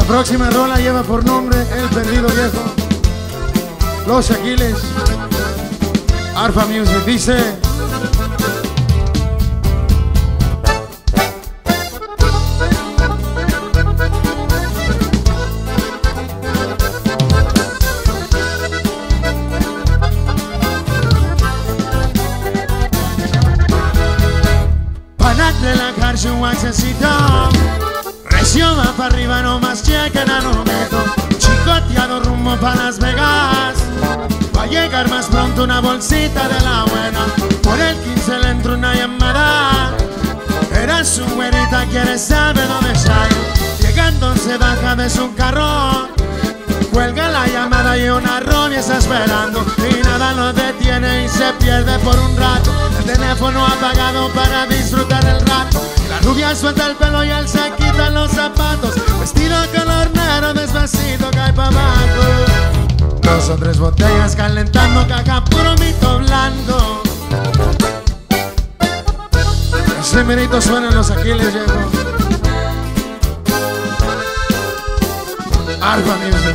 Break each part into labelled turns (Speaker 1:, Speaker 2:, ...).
Speaker 1: próxima rola lleva por nombre El Perdido Viejo. Los Aquiles, Arfa Music, dice: Para relajar su accesito, recio va para arriba, no más chequen a no meto. Chicoteado rumbo pa' Las Vegas, va a llegar más pronto una bolsita de la buena. Por el 15 le entró una llamada, era su güerita, quiere saber dónde está. Llegando se baja de su carro, cuelga la llamada y una rubia está esperando. Y nada lo detiene y se pierde por un rato. El teléfono apagado para disfrutar el rato. La rubia suelta el pelo y él se quita los zapatos. Vestido color negro, despacito cae pa' abajo. 2 o 3 botellas calentando, caja puro mito blando. Ese merito suena en Los Aquiles, llegó Arfa Music.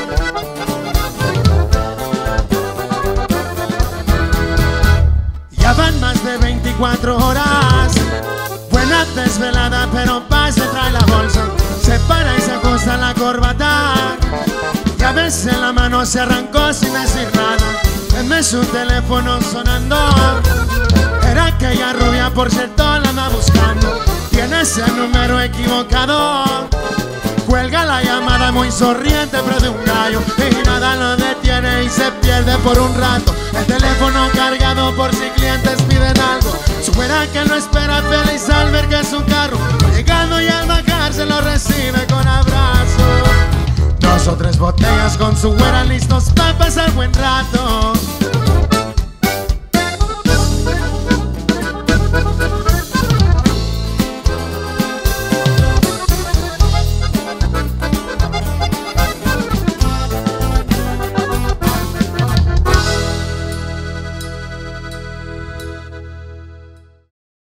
Speaker 1: Ya van más de 24 horas, buena desvelada, pero paz se trae la bolsa. Se para y se ajusta la corbata, y a veces la mano se arrancó sin decir nada. Ve su teléfono sonando, era aquella rubia, por cierto la anda buscando. Tiene ese número equivocado, cuelga la llamada muy sonriente pero de un gallo. Y nada lo detiene y se pierde por un rato. El teléfono cargado por si clientes piden algo. Su güera que lo espera feliz al ver que es un carro. Llegando y al bajar se lo recibe con abrazo. 2 o 3 botellas con su güera listos para pasar buen rato.